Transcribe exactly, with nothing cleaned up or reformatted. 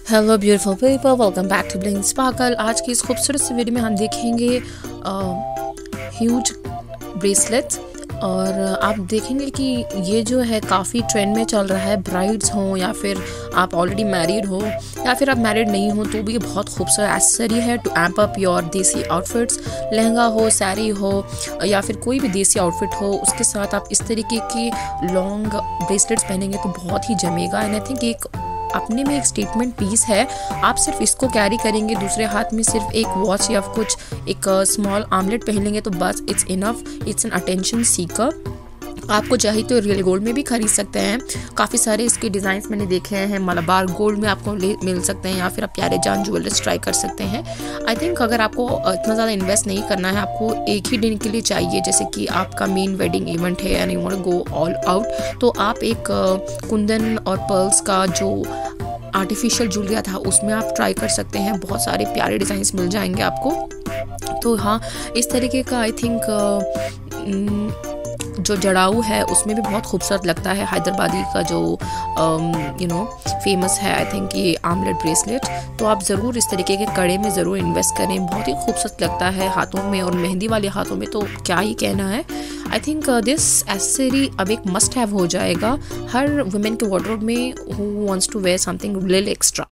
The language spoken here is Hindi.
Hello beautiful people, welcome back to Blink Sparkle. आज की इस खूबसूरत सी वीडियो में हम देखेंगे ह्यूज ब्रेसलेट्स और आप देखेंगे कि ये जो है काफ़ी ट्रेंड में चल रहा है। ब्राइड्स हों या फिर आप ऑलरेडी मैरिड हो या फिर आप मैरिड नहीं हो तो भी ये बहुत खूबसूरत एक्सेसरी है to amp up your desi outfits. Lehenga हो, साड़ी हो या फिर कोई भी देसी आउटफिट हो, उसके साथ आप इस तरीके की लॉन्ग ब्रेसलेट्स पहनेंगे तो बहुत ही जमेगा। एंड आई थिंक एक अपने में एक स्टेटमेंट पीस है। आप सिर्फ इसको कैरी करेंगे, दूसरे हाथ में सिर्फ एक वॉच या कुछ एक स्मॉल आर्मलेट पहन लेंगे तो बस it's enough. It's an attention seeker. आपको चाहिए तो रियल गोल्ड में भी खरीद सकते हैं। काफ़ी सारे इसके डिज़ाइंस मैंने देखे हैं। मलाबार गोल्ड में आपको मिल सकते हैं या फिर आप प्यारे जान ज्वेलर्स ट्राई कर सकते हैं। आई थिंक अगर आपको इतना ज़्यादा इन्वेस्ट नहीं करना है, आपको एक ही दिन के लिए चाहिए, जैसे कि आपका मेन वेडिंग इवेंट है and you want to go all out, तो आप एक कुंदन और पर्ल्स का जो आर्टिफिशियल जूलिया था उसमें आप ट्राई कर सकते हैं। बहुत सारे प्यारे डिज़ाइंस मिल जाएंगे आपको। तो हाँ, इस तरीके का आई थिंक जो जड़ाऊ है उसमें भी बहुत खूबसूरत लगता है। हैदराबादी का जो यू नो फेमस है आई थिंक ये आर्मलेट ब्रेसलेट, तो आप ज़रूर इस तरीके के कड़े में ज़रूर इन्वेस्ट करें। बहुत ही खूबसूरत लगता है हाथों में, और मेहंदी वाले हाथों में तो क्या ही कहना है। आई थिंक दिस एक्सेसरी अब एक मस्ट हैव हो जाएगा हर वुमेन के वार्डरोब में who wants to wear something little extra.